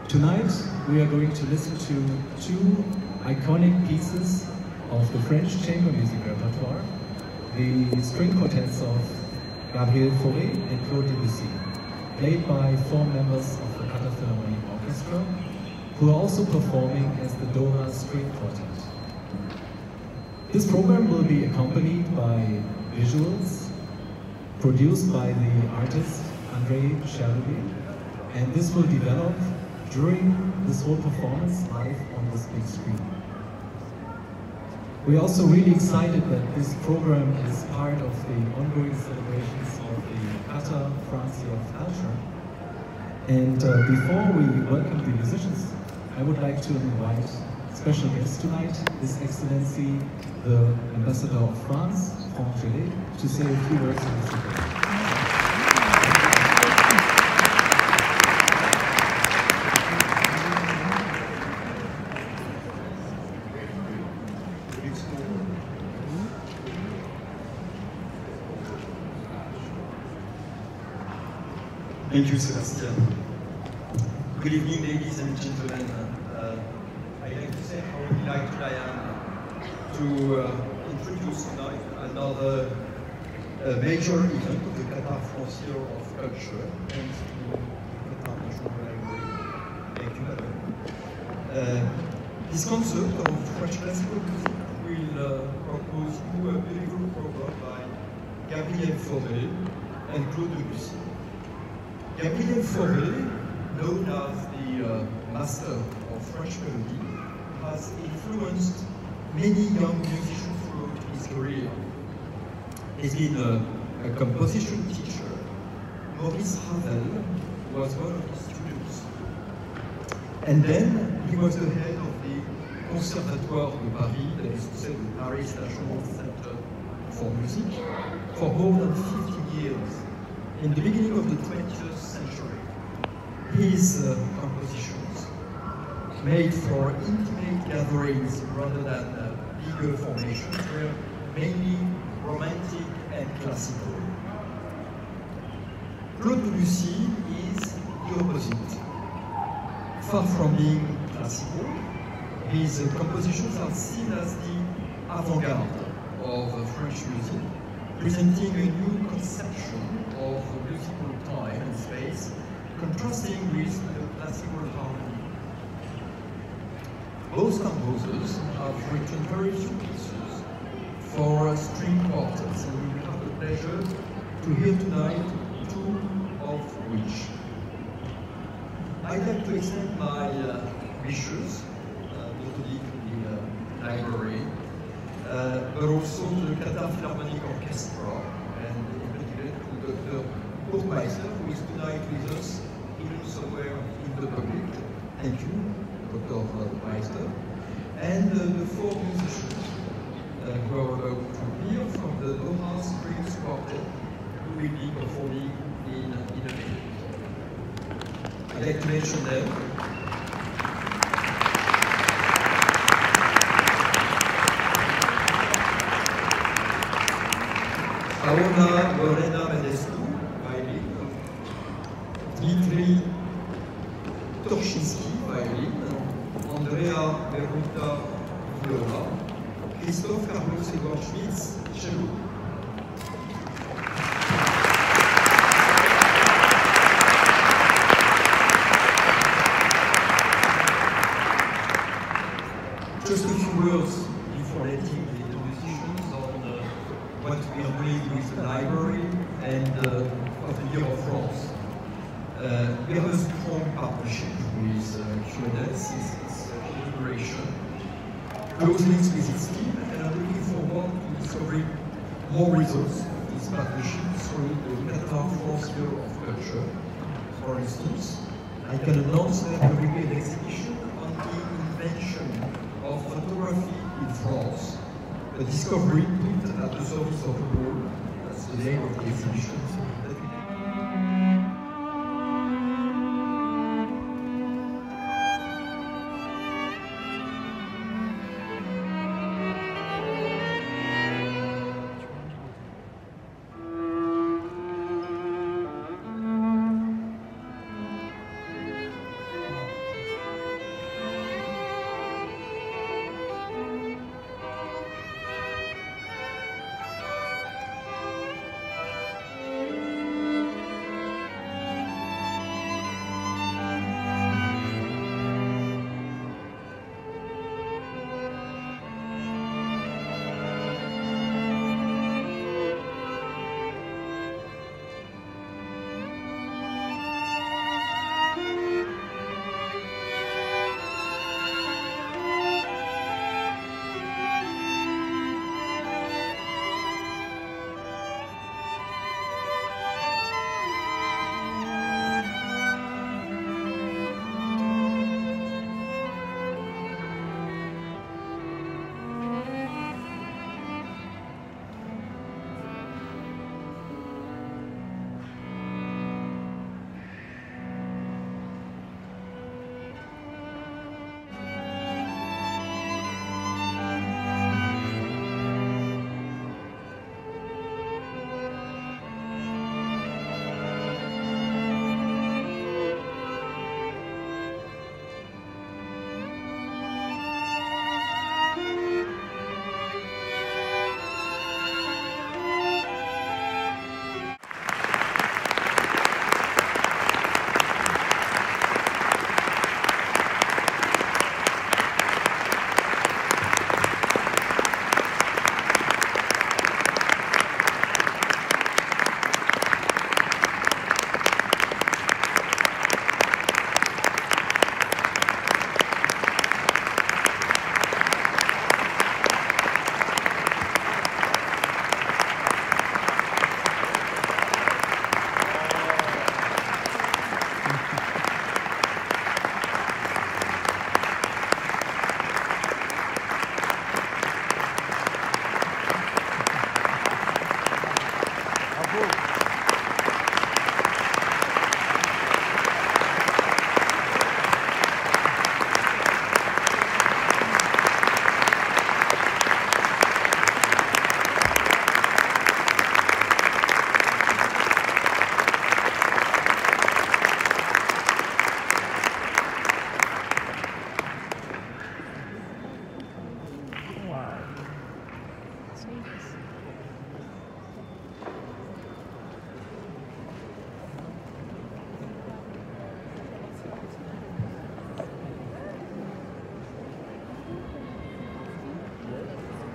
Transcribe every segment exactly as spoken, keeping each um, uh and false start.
Tonight we are going to listen to two iconic pieces of the French chamber music repertoire, the string quartets of Gabriel Fauré and Claude Debussy, played by four members of the Qatar Philharmonic Orchestra, who are also performing as the Doha String Quartet. This program will be accompanied by visuals produced by the artist Andrii Chernovil, and this will develop during this whole performance live on this big screen. We're also really excited that this program is part of the ongoing celebrations of the Qatar-France Year of Culture. And uh, before we welcome the musicians, I would like to invite special guest tonight, His Excellency, the Ambassador of France, Fauré, to say a few words on this event. Thank you, Sebastian. Good evening, ladies and gentlemen. Uh, I'd like to say how delighted I am to uh, introduce tonight another uh, major event of the Qatar-France Year of Culture, thanks to Qatar National Library. Thank you, madam. Uh, this concert of French classical music will uh, propose you a beautiful program by Gabriel Fauré and Claude Debussy. Gabriel Fauré, known as the uh, master of French melody, has influenced many young musicians throughout his career. He's been a, a composition teacher. Maurice Ravel was one of his students. And then he was the head of the Conservatoire de Paris, that is to say the Paris National Center for Music, for more than fifty years. In the beginning of the twentieth century, his uh, compositions, made for intimate gatherings rather than uh, bigger formations, were mainly romantic and classical. Claude Debussy is the opposite. Far from being classical, his uh, compositions are seen as the avant-garde of uh, French music, presenting a new conception of musical time and space, contrasting with the classical harmony. Both composers have written very few pieces for string quartets, and we will have the pleasure to hear tonight two of which. I'd like to extend my uh, wishes, uh, not only to the uh, library, uh, but also to the Qatar Philharmonic Orchestra, Doctor Burmeister, who is tonight with us, even somewhere in the public. Thank you, Doctor Burmeister. And uh, the four musicians uh, who are about to hear from the Doha Strings Quartet, who will be performing in, in a minute. I'd like to mention them. Paola Lorena Medescu, violin. Dmitri Torshinsky, violin. Andrea Beruta, viola. Christophe Carlos Edouard Schmitz, cello. Just a few words before letting the musicians on uh, what we are doing with the library and uh, of the Year of France. Uh, we have a strong partnership with uh, Quartet since its inauguration, close links with its team, and I'm looking forward to discovering more results of this partnership through the Qatar-France Year of Culture. For instance, I can announce that there will be an exhibition on the invention of photography in France, a discovery put at the service of the world. That's the name of the exhibition.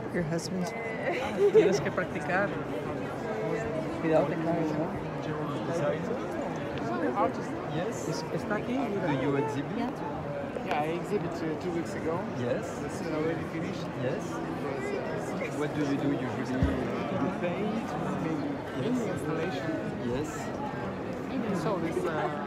Your husband's. Tienes que practicar. Cuidado, te caes, ¿no? Artist. Yes. Es- Está aquí. Do you exhibit? Yeah, I exhibited uh, two weeks ago. Yes. It's already finished. Yes. Yes. What do you do usually? You paint, maybe Yes. installation. Yes. So this. Uh,